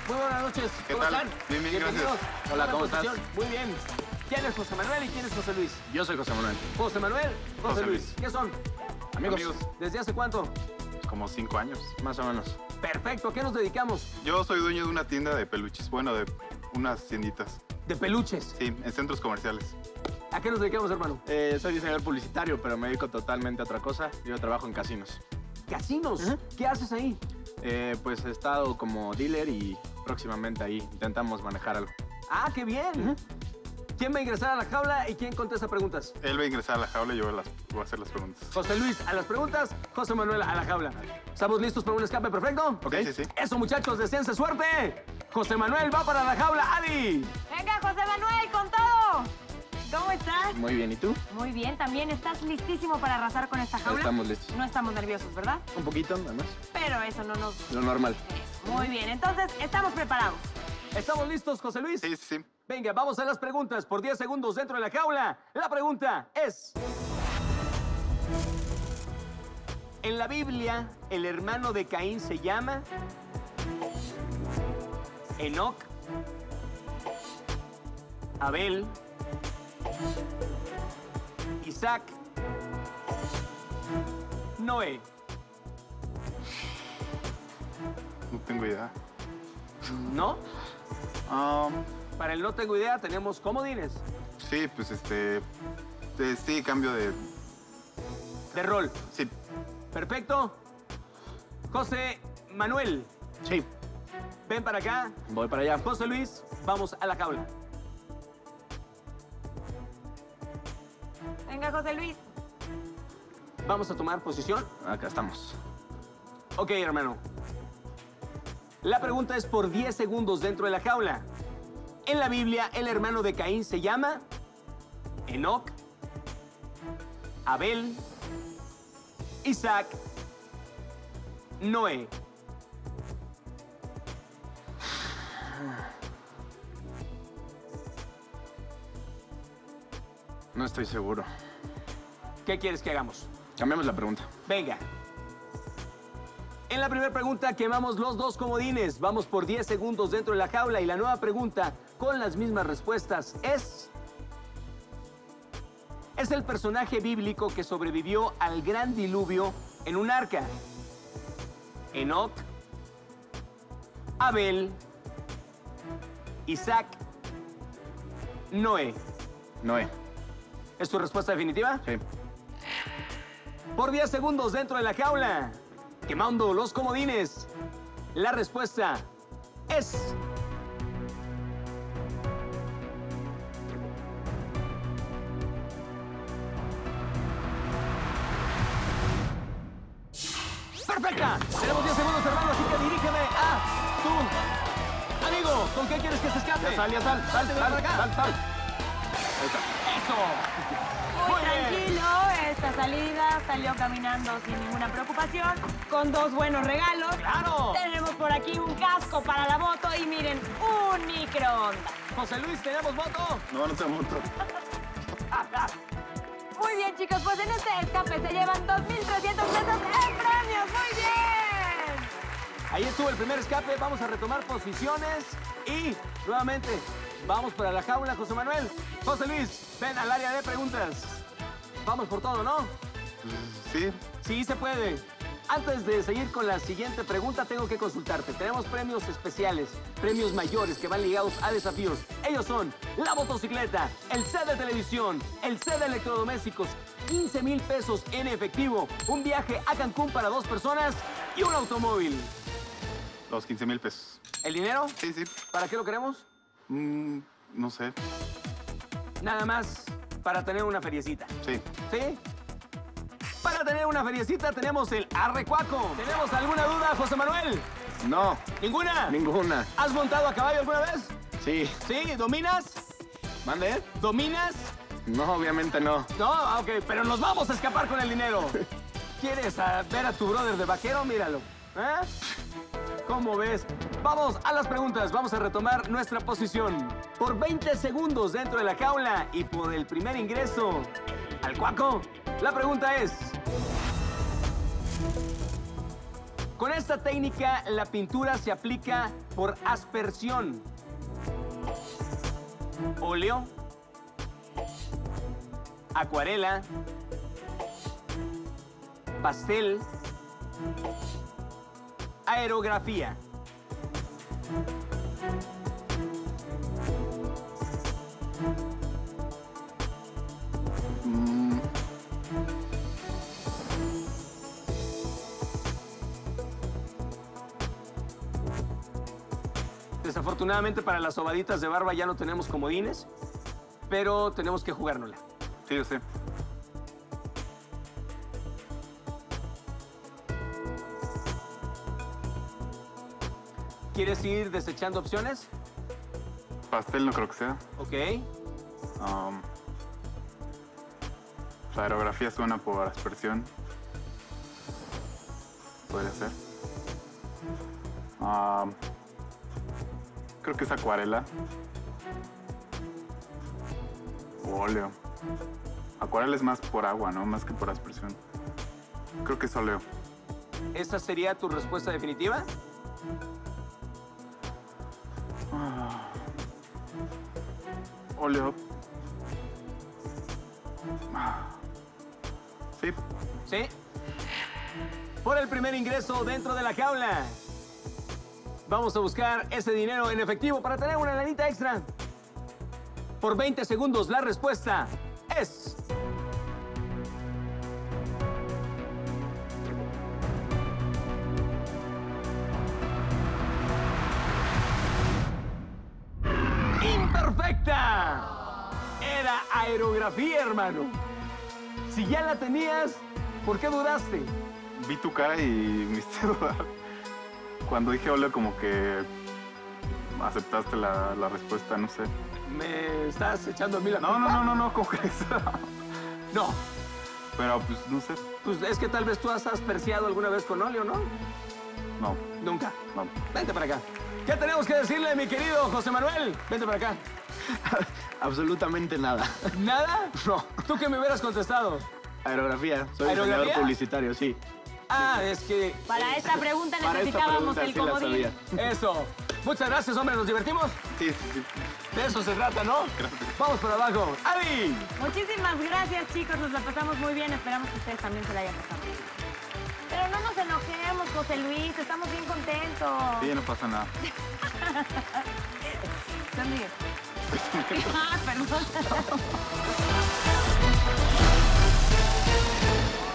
Muy buenas noches. ¿Qué ¿Cómo tal? están? Bien, Bienvenidos. gracias. Hola, ¿cómo estás? Muy bien. ¿Quién es José Manuel y quién es José Luis? Yo soy José Manuel. José Manuel, José José Luis. Luis. ¿Qué son? Amigos. ¿Desde hace cuánto? Como 5 años. Más o menos. Perfecto. ¿A qué nos dedicamos? Yo soy dueño de una tienda de peluches. Bueno, de unas tienditas. De peluches. Sí, en centros comerciales. ¿A qué nos dedicamos, hermano? Soy diseñador publicitario, pero me dedico totalmente a otra cosa. Yo trabajo en casinos. Casinos. ¿Qué haces ahí? Pues he estado como dealer y próximamente ahí intentamos manejar algo. Ah, qué bien. ¿Quién va a ingresar a la jaula y quién contesta preguntas? Él va a ingresar a la jaula y yo voy a hacer las preguntas. José Luis a las preguntas, José Manuel a la jaula. ¿Estamos listos para un escape perfecto? Ok, sí. Eso, muchachos, deseense suerte. José Manuel va para la jaula. ¡Adi! Venga, José Manuel, con todo. ¿Cómo estás? Muy bien, ¿y tú? Muy bien, también. ¿Estás listísimo para arrasar con esta jaula? Estamos listos. No estamos nerviosos, ¿verdad? Un poquito, nada más. Pero eso no nos... Lo normal. Muy bien, entonces, estamos preparados. ¿Estamos listos, José Luis? Sí. Venga, vamos a las preguntas por 10 segundos dentro de la jaula. La pregunta es... En la Biblia, el hermano de Caín se llama... Enoc, Abel, Isaac, Noé. No tengo idea. ¿No? Ah, Para el no tengo idea, tenemos comodines sí, pues sí, cambio de... de rol. Sí. Perfecto. José Manuel, Sí, ven para acá. voy para allá. José Luis, vamos a la jaula. Venga, José Luis. Vamos a tomar posición. Acá estamos. Ok, hermano. La pregunta es por 10 segundos dentro de la jaula. En la Biblia, el hermano de Caín se llama Enoc, Abel, Isaac, Noé. No estoy seguro. ¿Qué quieres que hagamos? Cambiamos la pregunta. Venga. En la primera pregunta quemamos los dos comodines. Vamos por 10 segundos dentro de la jaula y la nueva pregunta con las mismas respuestas es... Es el personaje bíblico que sobrevivió al gran diluvio en un arca. Enoc, Abel, Isaac, Noé. Noé. ¿Es tu respuesta definitiva? Sí. Por 10 segundos dentro de la jaula, quemando los comodines. La respuesta es... ¡Perfecta! Tenemos 10 segundos, hermano, así que dirígeme a tu amigo. ¿Con qué quieres que se escape? Salte para acá. Sal. ¡Eso! Muy Muy bien. tranquilo, esta salida salió caminando sin ninguna preocupación, con dos buenos regalos. ¡Claro! Tenemos por aquí un casco para la moto y miren, un microondas. José Luis, ¿tenemos moto? No tengo moto. Muy bien, chicos, pues en este escape se llevan 2,300 pesos en premios. ¡Muy bien! Ahí estuvo el primer escape. Vamos a retomar posiciones y nuevamente vamos para la jaula, José Manuel. José Luis, ven al área de preguntas. Vamos por todo, ¿no? Sí. Sí, se puede. Antes de seguir con la siguiente pregunta, tengo que consultarte. Tenemos premios especiales, premios mayores que van ligados a desafíos. Ellos son la motocicleta, el set de televisión, el set de electrodomésticos, 15,000 pesos en efectivo, un viaje a Cancún para 2 personas y un automóvil. Los 15,000 pesos. ¿El dinero? Sí. ¿Para qué lo queremos? No sé. Nada más para tener una feriecita. Sí. ¿Sí? Para tener una feriecita tenemos el arrecuaco. ¿Tenemos alguna duda, José Manuel? No, ¿Ninguna? ninguna. ¿Has montado a caballo alguna vez? Sí. ¿Sí? ¿Dominas? ¿Mande? ¿Dominas? No, obviamente no. No, ok, pero nos vamos a escapar con el dinero. ¿Quieres ver a tu brother de vaquero? Míralo. ¿Eh? ¿Cómo ves? Vamos a las preguntas. Vamos a retomar nuestra posición. Por 20 segundos dentro de la jaula y por el primer ingreso al cuaco, la pregunta es... Con esta técnica, la pintura se aplica por aspersión. Óleo, acuarela, pastel, aerografía. Desafortunadamente para las sobaditas de barba ya no tenemos comodines, pero tenemos que jugárnosla. Sí, yo sé. ¿Quieres ir desechando opciones? Pastel no creo que sea. Ok. La aerografía suena por aspersión. Podría ser. Creo que es acuarela. O óleo. Acuarela es más por agua, ¿no? Más que por aspersión. Creo que es óleo. ¿Esa sería tu respuesta definitiva? Óleo. Sí. Sí. Por el primer ingreso dentro de la jaula. Vamos a buscar ese dinero en efectivo para tener una lanita extra. Por 20 segundos la respuesta es... ¡imperfecta! Era aerografía, hermano. Si ya la tenías, ¿por qué dudaste? Vi tu cara y me hice dudar. Cuando dije óleo, como que aceptaste la respuesta, no sé. ¿Me estás echando a mí la No, culpa? no, ¿cómo crees? No. Pero pues no sé. Pues es que tal vez tú has asperciado alguna vez con óleo, ¿no? No, Nunca. no. Vente para acá. ¿Qué tenemos que decirle, mi querido José Manuel? Vente para acá. Absolutamente nada. ¿Nada? No. ¿Tú qué me hubieras contestado? Aerografía. Soy ¿Aerografía? diseñador publicitario, sí. Ah, es que... Para esta pregunta Para esta necesitábamos pregunta el sí la comodín. sabía. Eso. Muchas gracias, hombre. ¿Nos divertimos? Sí, sí, sí. De eso se trata, ¿no? Gracias. Vamos por abajo. ¡Adi! Muchísimas gracias, chicos. Nos la pasamos muy bien. Esperamos que ustedes también se la hayan pasado muy bien. Pero no nos enojemos, José Luis. Estamos bien contentos. Sí, no pasa nada. Sonríe. Ah, perdón.